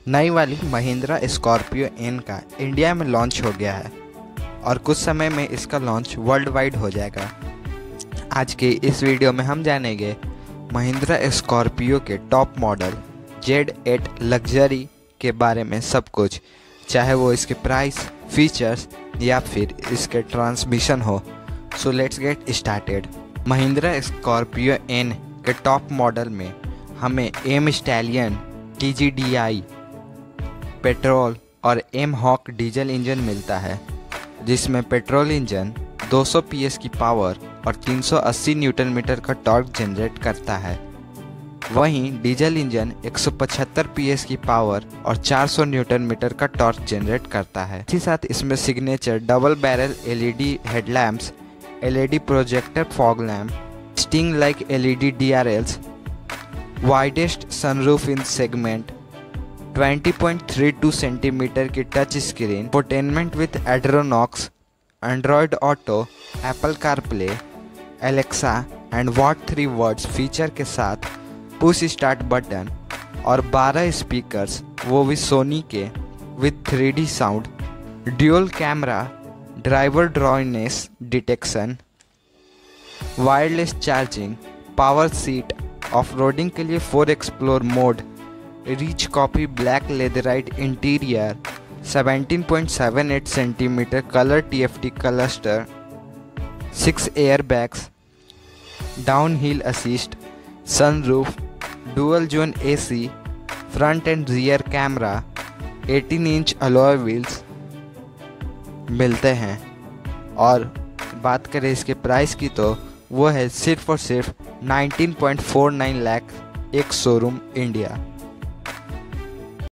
नई वाली Mahindra Scorpio N का इंडिया में लॉन्च हो गया है और कुछ समय में इसका लॉन्च वर्ल्ड वाइड हो जाएगा। आज के इस वीडियो में हम जानेंगे महिंद्रा स्कॉर्पियो के टॉप मॉडल Z8 लग्जरी के बारे में सब कुछ, चाहे वो इसके प्राइस, फीचर्स या फिर इसके ट्रांसमिशन हो। So let's get started. Mahindra Scorpio N के टॉप मॉडल में हमें एम स्टैलियन TGDI पेट्रोल और एम हॉक डीजल इंजन मिलता है, जिसमें पेट्रोल इंजन 200 PS की पावर और 380 न्यूटन मीटर का टॉर्क जनरेट करता है। वहीं डीजल इंजन 175 PS की पावर और 400 न्यूटन मीटर का टॉर्क जनरेट करता है। इसी साथ इसमें signature double barrel LED headlamps, LED projector fog lamp, sting like LED DRLs, widest sunroof in segment, 20.32 centimetre की touch screen, infotainment with Adrenox, Android auto, Apple CarPlay, Alexa and what 3 words feature के साथ push start button और 12 speakers, वो भी Sony के, with 3D sound, dual camera, driver drowsiness detection, wireless charging, power seat, off roading के लिए 4 explore mode, rich coffee black leatherette interior, 17.78 centimetre colour TFT cluster, 6 air bags, down hill assist, sunroof, dual zone AC, front and rear camera, 18 inch alloy wheels मिलते हैं। और बात करें इसके price की तो वो है सिर्फ और सिर्फ 19.49 लाख एक शोरूम इंडिया।